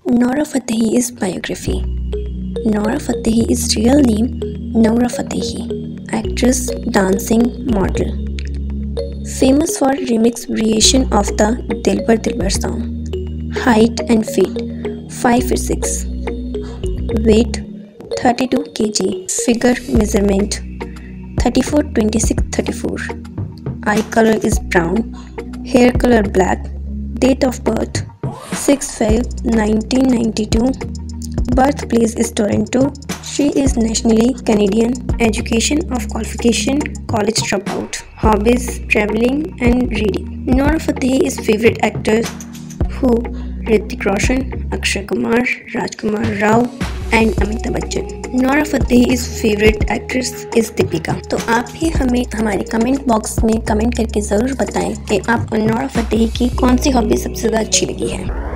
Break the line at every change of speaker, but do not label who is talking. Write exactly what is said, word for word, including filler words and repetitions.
Nora Fatehi's biography. Nora Fatehi's real name Noura Fatehi, actress, dancing, model. Famous for remix variation of the Dilbar Dilbar song. Height and feet five feet six. Weight thirty-two kilograms. Figure measurement thirty-four twenty-six thirty-four. Eye color is brown. Hair color black. Date of birth six five nineteen ninety-two. Birthplace is Toronto. She is nationally Canadian. Education of qualification college dropout. Hobbies traveling and reading. Noura Fatehi's favorite actors who Hrithik Roshan, Akshay Kumar, Rajkumar Rao and Amitabh Bachchan. Noura Fatehi's favorite actress is Deepika. तो आप भी हमें हमारे comment box में comment करके ज़रूर बताएं कि आप नोरा फतेही की कौन सी हॉबी सबसे ज़्यादा अच्छी लगी है।